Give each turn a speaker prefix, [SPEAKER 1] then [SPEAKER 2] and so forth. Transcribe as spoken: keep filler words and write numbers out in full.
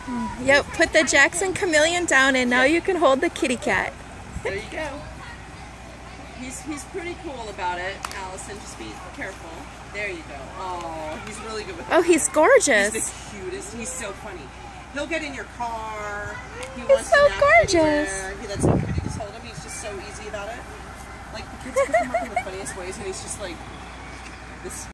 [SPEAKER 1] Yep, put the Jackson Chameleon down and now you can hold the kitty cat.
[SPEAKER 2] There you go. He's, he's pretty cool about it, Allison. Just be careful. There you go. Oh, he's really good with it.
[SPEAKER 1] Oh, he's gorgeous.
[SPEAKER 2] He's the cutest. He's so funny. He'll get in your car. He
[SPEAKER 1] He's
[SPEAKER 2] wants
[SPEAKER 1] so
[SPEAKER 2] to nap
[SPEAKER 1] gorgeous.
[SPEAKER 2] anywhere. He, that's how pretty. Just hold him. He's just so easy about it. Like, the kids pick him up in the funniest ways, and he's just like this.